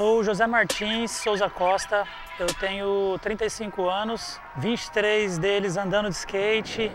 sou o José Martins Souza Costa, eu tenho 35 anos, 23 deles andando de skate.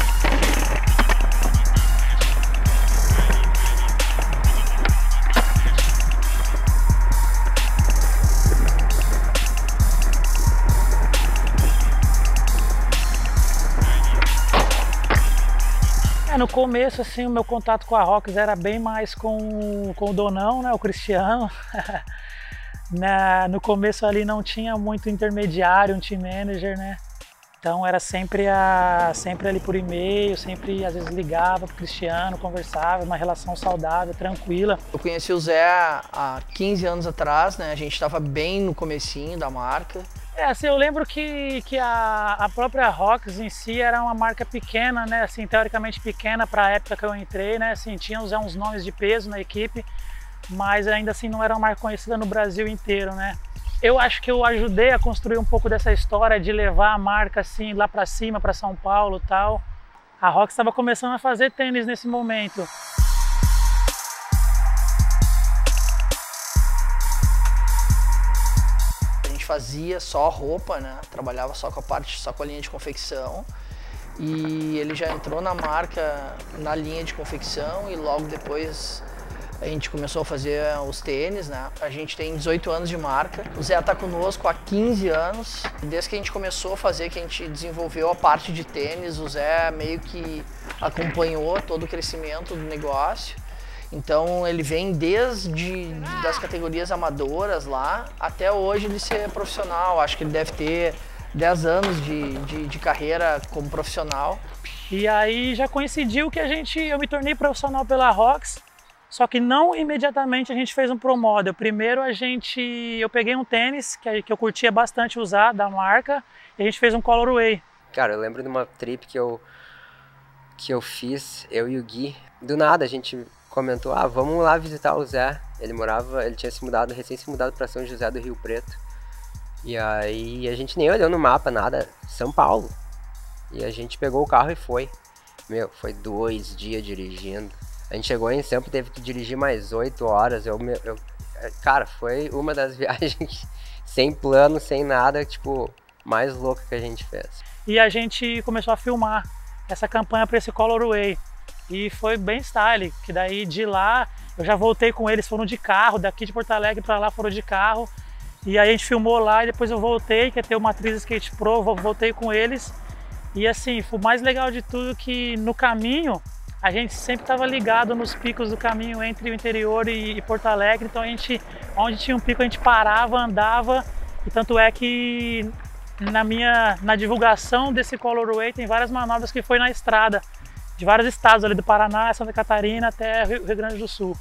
No começo, assim, o meu contato com a Rocks era bem mais com o Donão, né, o Cristiano. No começo ali não tinha muito intermediário, um team manager, né? Então era sempre ali por e-mail, sempre às vezes ligava pro Cristiano, conversava, uma relação saudável, tranquila. Eu conheci o Zé há 15 anos atrás, né? A gente estava bem no comecinho da marca. Assim, eu lembro que a própria Rocks em si era uma marca pequena, né? Assim, teoricamente pequena para a época que eu entrei, né? Assim, tinha uns nomes de peso na equipe, mas ainda assim não era uma marca conhecida no Brasil inteiro, né? Eu acho que eu ajudei a construir um pouco dessa história de levar a marca assim lá para cima, para São Paulo e tal. A Rocks estava começando a fazer tênis nesse momento. Fazia só roupa, né? Trabalhava só com a linha de confecção, e ele já entrou na marca na linha de confecção, e logo depois a gente começou a fazer os tênis, né? A gente tem 18 anos de marca. O Zé tá conosco há 15 anos. Desde que a gente começou a fazer, que a gente desenvolveu a parte de tênis, o Zé meio que acompanhou todo o crescimento do negócio. Então ele vem desde das categorias amadoras lá até hoje ele ser profissional. Acho que ele deve ter 10 anos de carreira como profissional. E aí já coincidiu que eu me tornei profissional pela Rocks, só que não imediatamente a gente fez um pro model. Primeiro eu peguei um tênis que eu curtia bastante usar da marca e a gente fez um colorway. Cara, eu lembro de uma trip que eu fiz, eu e o Gui. Do nada a gente comentou, vamos lá visitar o Zé. Ele tinha recém se mudado para São José do Rio Preto. E aí a gente nem olhou no mapa, nada, São Paulo. E a gente pegou o carro e foi. Foi 2 dias dirigindo. A gente chegou em Sampa e teve que dirigir mais 8 horas. Cara, foi uma das viagens sem plano, sem nada, tipo, mais louca que a gente fez. E a gente começou a filmar essa campanha para esse colorway. E foi bem style, que daí de lá eu já voltei com eles, foram de carro, daqui de Porto Alegre para lá foram de carro. E aí a gente filmou lá e depois eu voltei, que ia ter uma Matriz Skate Pro, voltei com eles. E assim, foi o mais legal de tudo que no caminho, a gente sempre estava ligado nos picos do caminho entre o interior e Porto Alegre. Então onde tinha um pico a gente parava, andava. E tanto é que na divulgação desse colorway tem várias manobras que foi na estrada. De vários estados ali do Paraná, Santa Catarina até Rio Grande do Sul.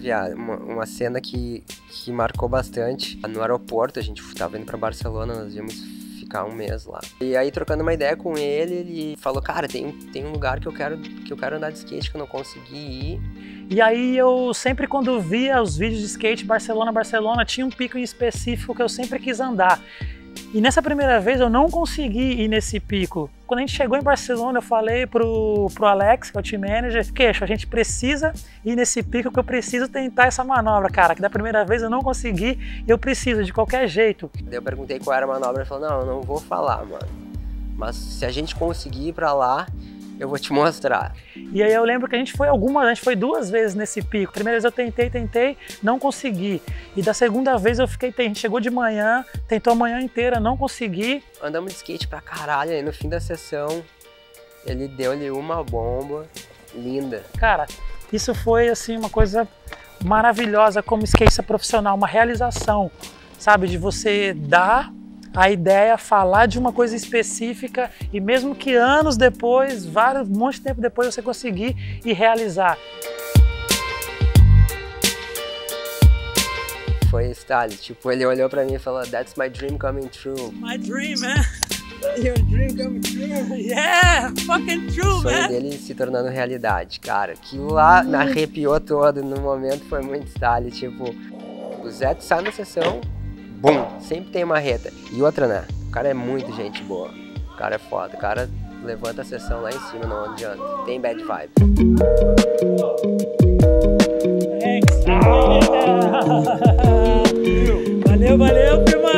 uma cena que marcou bastante. No aeroporto, a gente tava indo pra Barcelona, nós íamos ficar um mês lá. E aí, trocando uma ideia com ele, ele falou, cara, tem um lugar que eu quero andar de skate, que eu não consegui ir. E aí eu sempre, quando via os vídeos de skate Barcelona, tinha um pico em específico que eu sempre quis andar. E nessa primeira vez eu não consegui ir nesse pico. Quando a gente chegou em Barcelona, eu falei pro Alex, que é o team manager, Queixo, a gente precisa ir nesse pico, que eu preciso tentar essa manobra, cara, que da primeira vez eu não consegui e eu preciso, de qualquer jeito. Daí eu perguntei qual era a manobra, ele falou, não, eu não vou falar, mano. Mas se a gente conseguir ir pra lá, eu vou te mostrar. E aí eu lembro que a gente foi 2 vezes nesse pico. Primeira vez eu tentei, não consegui. E da segunda vez a gente chegou de manhã, tentou a manhã inteira, não consegui. Andamos de skate pra caralho, aí no fim da sessão ele deu-lhe uma bomba linda. Cara, isso foi assim uma coisa maravilhosa como skatista profissional, uma realização, sabe, de você dar a ideia, falar de uma coisa específica e mesmo que anos depois, um monte de tempo depois você conseguir e realizar. Foi style, tipo, ele olhou pra mim e falou, that's my dream coming true. My dream, man. Your dream coming true. Yeah, fucking true, o sonho man. dele se tornando realidade, cara. Que lá me arrepiou todo, no momento foi muito style, tipo, o Zé sai na sessão, bum, sempre tem uma reta. E outra, né? O cara é muito gente boa. O cara é foda. O cara levanta a sessão lá em cima, não adianta. Tem bad vibe. Valeu, firma!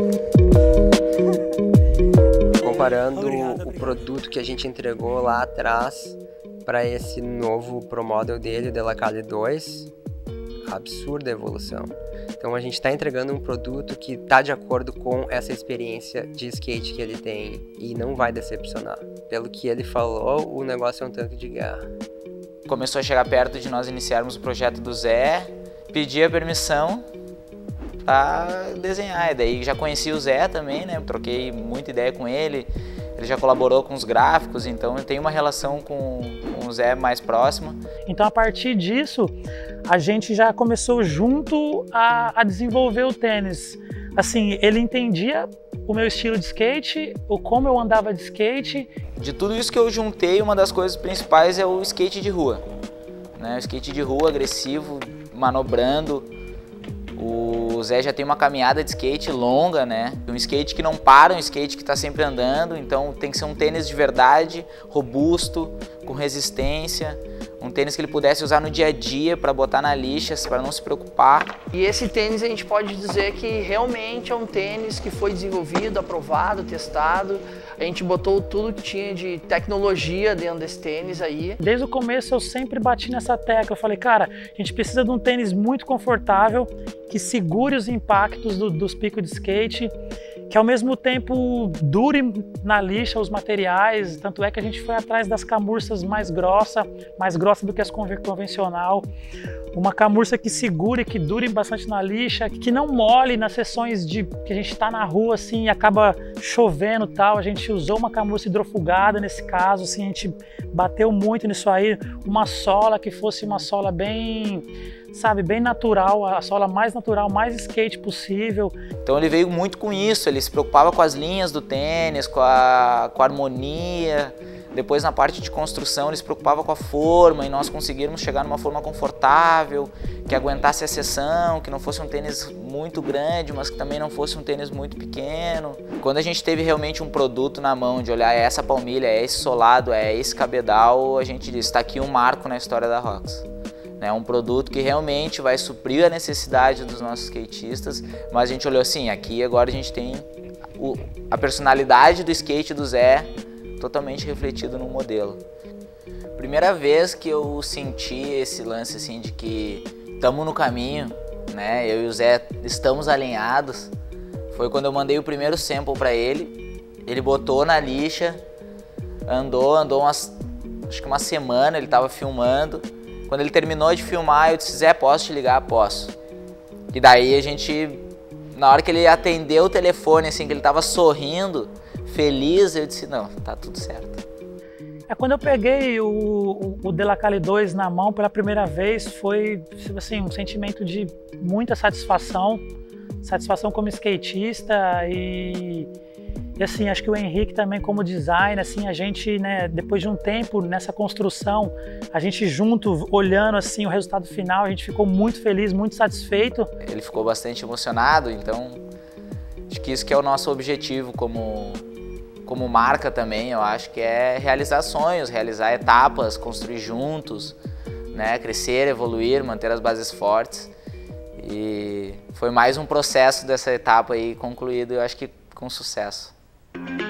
Comparando o produto que a gente entregou lá atrás para esse novo Pro Model dele, o Delacale 2, absurda evolução. Então a gente está entregando um produto que está de acordo com essa experiência de skate que ele tem e não vai decepcionar. Pelo que ele falou, o negócio é um tanque de guerra. Começou a chegar perto de nós iniciarmos o projeto do Zé, pedi a permissão para desenhar. E daí já conheci o Zé também, né? Troquei muita ideia com ele. Ele já colaborou com os gráficos, então eu tenho uma relação com o Zé mais próxima. Então a partir disso, a gente já começou junto a desenvolver o tênis. Assim, ele entendia o meu estilo de skate, o como eu andava de skate. De tudo isso que eu juntei, uma das coisas principais é o skate de rua, né? O skate de rua agressivo, manobrando. O Zé já tem uma caminhada de skate longa, né? Um skate que não para, um skate que está sempre andando, então tem que ser um tênis de verdade, robusto, com resistência, um tênis que ele pudesse usar no dia a dia para botar na lixa, para não se preocupar. E esse tênis a gente pode dizer que realmente é um tênis que foi desenvolvido, aprovado, testado. A gente botou tudo que tinha de tecnologia dentro desse tênis aí. Desde o começo eu sempre bati nessa tecla. Eu falei, cara, a gente precisa de um tênis muito confortável, que segure os impactos dos picos de skate, que ao mesmo tempo dure na lixa os materiais. Tanto é que a gente foi atrás das camurças mais grossa do que as convencional. Uma camurça que segure, que dure bastante na lixa, que não mole nas sessões que a gente está na rua assim e acaba chovendo e tal. A gente usou uma camurça hidrofugada nesse caso, assim, a gente bateu muito nisso aí. Uma sola que fosse uma sola bem, sabe, bem natural, a sola mais natural, mais skate possível. Então ele veio muito com isso, ele se preocupava com as linhas do tênis, com a harmonia. Depois na parte de construção ele se preocupava com a forma e nós conseguirmos chegar numa forma confortável, que aguentasse a sessão, que não fosse um tênis muito grande, mas que também não fosse um tênis muito pequeno. Quando a gente teve realmente um produto na mão de olhar essa palmilha, é esse solado, é esse cabedal, a gente disse, está aqui um marco na história da Rox. É um produto que realmente vai suprir a necessidade dos nossos skatistas, mas a gente olhou assim, aqui agora a gente tem a personalidade do skate do Zé totalmente refletido no modelo. Primeira vez que eu senti esse lance assim de que estamos no caminho, né? Eu e o Zé estamos alinhados. Foi quando eu mandei o primeiro sample para ele. Ele botou na lixa, andou acho que uma semana, ele estava filmando. Quando ele terminou de filmar, eu disse, Zé, posso te ligar? Posso. E daí a gente, na hora que ele atendeu o telefone, assim, que ele estava sorrindo, feliz, eu disse, não, tá tudo certo. Quando eu peguei o Delacali 2 na mão pela primeira vez, foi assim, um sentimento de muita satisfação como skatista e assim, acho que o Henrique também como designer, assim, a gente, né, depois de um tempo nessa construção, a gente junto, olhando assim o resultado final, a gente ficou muito feliz, muito satisfeito. Ele ficou bastante emocionado, então acho que isso que é o nosso objetivo como marca também, eu acho que é realizar sonhos, realizar etapas, construir juntos, né, crescer, evoluir, manter as bases fortes. E foi mais um processo dessa etapa aí concluído, eu acho que com sucesso.